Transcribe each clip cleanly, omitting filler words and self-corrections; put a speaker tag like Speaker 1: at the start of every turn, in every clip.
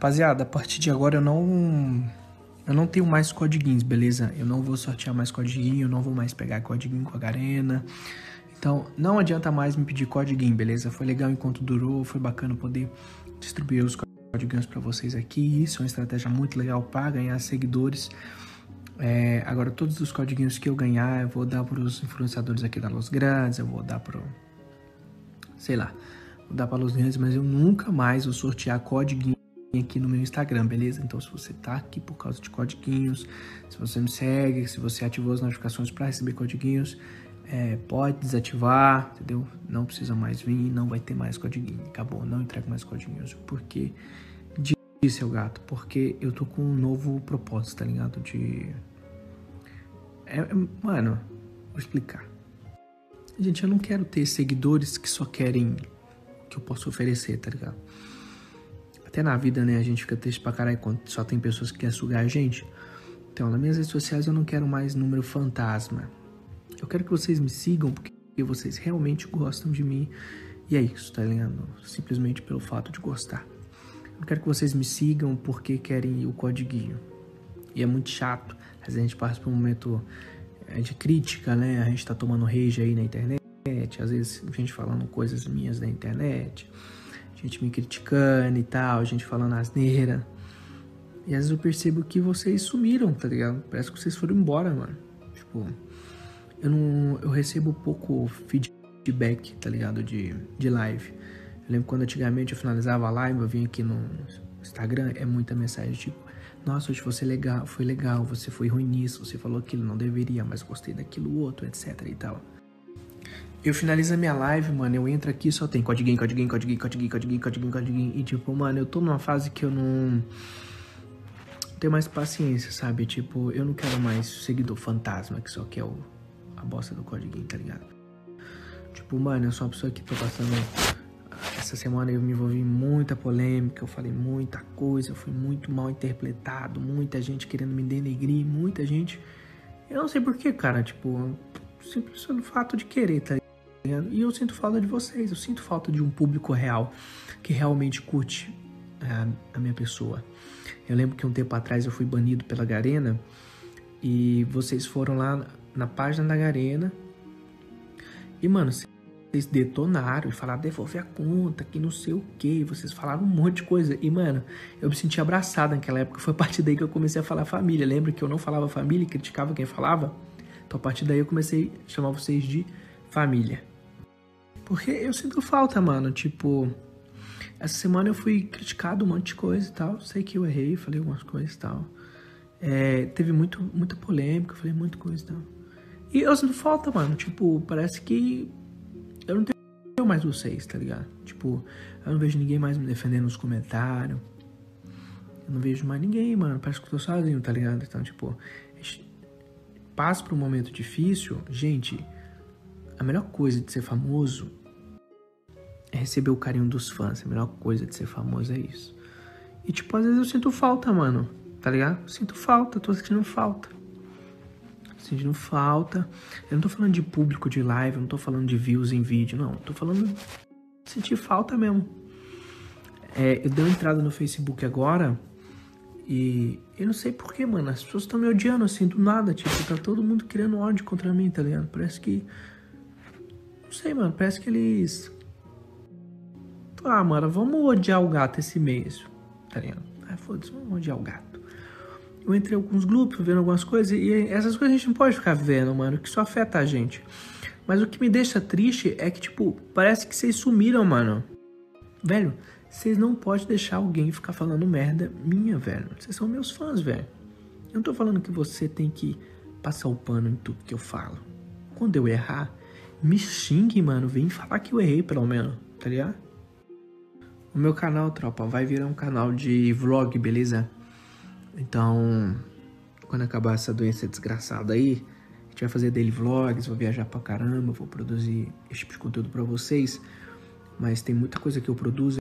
Speaker 1: Rapaziada, a partir de agora eu não tenho mais codiguinhos, beleza? Eu não vou sortear mais codiguinho, eu não vou mais pegar codiguinho com a Garena. Então, não adianta mais me pedir codiguinho, beleza? Foi legal enquanto durou, foi bacana poder distribuir os codiguinhos pra vocês aqui. Isso é uma estratégia muito legal para ganhar seguidores. Agora, todos os codiguinhos que eu ganhar, eu vou dar pros influenciadores aqui da Los Grandes, eu vou dar pro... sei lá, vou dar pra Los Grandes, mas eu nunca mais vou sortear codiguinho aqui no meu Instagram, beleza? Então, se você tá aqui por causa de codiguinhos, se você me segue, se você ativou as notificações para receber codiguinhos, pode desativar, entendeu? Não precisa mais vir, não vai ter mais codiguinho. Acabou, não entrego mais codiguinhos. Porque disse seu gato, porque eu tô com um novo propósito, tá ligado? Mano, vou explicar. Gente, eu não quero ter seguidores que só querem o que eu posso oferecer, tá ligado? Até na vida, né, a gente fica triste pra caralho quando só tem pessoas que querem sugar a gente. Então, nas minhas redes sociais eu não quero mais número fantasma. Eu quero que vocês me sigam porque vocês realmente gostam de mim. E é isso, tá ligado? Simplesmente pelo fato de gostar. Eu não quero que vocês me sigam porque querem o codiguinho. E é muito chato. Às vezes a gente passa por um momento de crítica, né? A gente tá tomando rage aí na internet. Às vezes a gente falando coisas minhas na internet. Gente me criticando e tal, gente falando asneira. E às vezes eu percebo que vocês sumiram, tá ligado? Parece que vocês foram embora, mano. Tipo, eu recebo pouco feedback, tá ligado? De live. Eu lembro quando antigamente eu finalizava a live, eu vinha aqui no Instagram, é muita mensagem tipo, nossa, hoje foi legal, você foi ruim nisso, você falou aquilo, não deveria, mas gostei daquilo outro, etc e tal. Eu finalizo a minha live, mano, eu entro aqui só tem codiguinho. E tipo, mano, eu tô numa fase que eu não tenho mais paciência, sabe? Tipo, eu não quero mais seguidor fantasma que só quer a bosta do codiguinho, tá ligado? Tipo, mano, eu sou uma pessoa que tô passando... Essa semana eu me envolvi em muita polêmica, eu falei muita coisa, eu fui muito mal interpretado, muita gente querendo me denegrir, muita gente... Eu não sei porquê, cara, tipo, simples pelo fato de querer, tá ligado? E eu sinto falta de vocês, eu sinto falta de um público real, que realmente curte a minha pessoa. Eu lembro que um tempo atrás eu fui banido pela Garena, e vocês foram lá na página da Garena, e mano, vocês detonaram e falaram devolver a conta, que não sei o que, vocês falaram um monte de coisa, e mano, eu me senti abraçado naquela época, foi a partir daí que eu comecei a falar família. Lembra que eu não falava família, criticava quem falava? Então a partir daí eu comecei a chamar vocês de família. Porque eu sinto falta, mano, tipo, essa semana eu fui criticado um monte de coisa e tal, sei que eu errei, falei algumas coisas e tal, teve muita polêmica, falei muita coisa e tal, e eu sinto falta, mano, tipo, parece que eu não tenho mais vocês, tá ligado? Tipo, eu não vejo ninguém mais me defendendo nos comentários, eu não vejo mais ninguém, mano, parece que eu tô sozinho, tá ligado? Então, tipo, passo por um momento difícil, gente... A melhor coisa de ser famoso é receber o carinho dos fãs. A melhor coisa de ser famoso é isso. E, tipo, às vezes eu sinto falta, mano. Tá ligado? Eu sinto falta, tô sentindo falta. Sentindo falta. Eu não tô falando de público de live, eu não tô falando de views em vídeo, não. Eu tô falando de sentir falta mesmo. Eu dei uma entrada no Facebook agora e eu não sei porquê, mano. As pessoas estão me odiando assim do nada. Tipo, tá todo mundo criando ódio contra mim, tá ligado? Parece que... Não sei, mano, parece que eles... mano, vamos odiar o gato esse mês, tá ligado? Foda-se, vamos odiar o gato. Eu entrei em alguns grupos, vendo algumas coisas, e essas coisas a gente não pode ficar vendo, mano, que isso afeta a gente. Mas o que me deixa triste é que, tipo, parece que vocês sumiram, mano. Velho, vocês não podem deixar alguém ficar falando merda minha, velho. Vocês são meus fãs, velho. Eu não tô falando que você tem que passar o pano em tudo que eu falo. Quando eu errar... Me xingue, mano, vem falar que eu errei, pelo menos, tá ligado? O meu canal, tropa, vai virar um canal de vlog, beleza? Então, quando acabar essa doença desgraçada aí, a gente vai fazer daily vlogs, vou viajar pra caramba, vou produzir esse tipo de conteúdo pra vocês. Mas tem muita coisa que eu produzo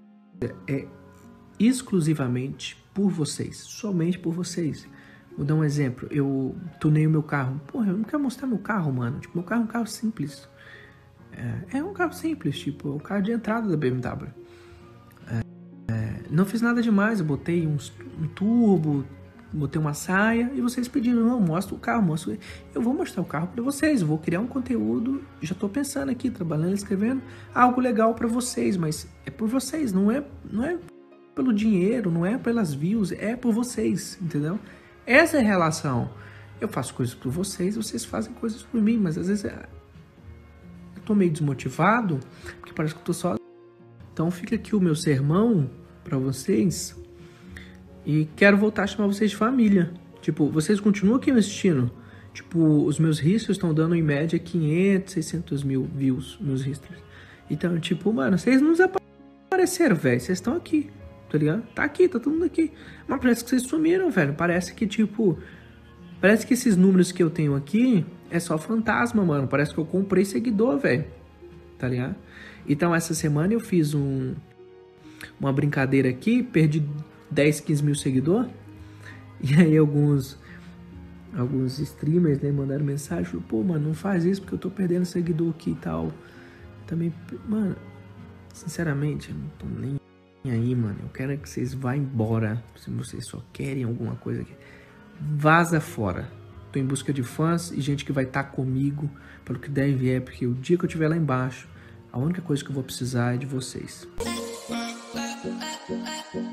Speaker 1: exclusivamente por vocês, somente por vocês. Vou dar um exemplo, eu tunei o meu carro. Porra, eu não quero mostrar meu carro, mano. Tipo, meu carro é um carro simples. É um carro simples, tipo, é um carro de entrada da BMW. não fiz nada demais, eu botei um turbo, botei uma saia e vocês pediram, não, mostra o carro, mostra. Eu vou mostrar o carro para vocês, eu vou criar um conteúdo, já tô pensando aqui, trabalhando, escrevendo algo legal para vocês, mas é por vocês, não é pelo dinheiro, não é pelas views, é por vocês, entendeu? Essa é a relação. Eu faço coisas por vocês, vocês fazem coisas por mim, mas às vezes eu tô meio desmotivado, porque parece que eu tô só. Então fica aqui o meu sermão para vocês. E quero voltar a chamar vocês de família. Tipo, vocês continuam aqui me assistindo. Tipo, os meus histories estão dando em média 500, 600 mil views, meus histories. Então, tipo, mano, vocês não desapareceram, velho. Vocês estão aqui, tá ligado? Tá aqui, tá todo mundo aqui. Mas parece que vocês sumiram, velho. Parece que, tipo... Parece que esses números que eu tenho aqui é só fantasma, mano. Parece que eu comprei seguidor, velho. Tá ligado? Então, essa semana eu fiz uma brincadeira aqui. Perdi 10, 15 mil seguidores. E aí alguns streamers, né, mandaram mensagem, falaram, pô, mano, não faz isso porque eu tô perdendo seguidor aqui e tal. Também, mano, sinceramente, eu não tô nem aí, mano. Eu quero que vocês vá embora. Se vocês só querem alguma coisa aqui, vaza fora. Tô em busca de fãs e gente que vai estar comigo pelo que der e vier, porque o dia que eu estiver lá embaixo, a única coisa que eu vou precisar é de vocês.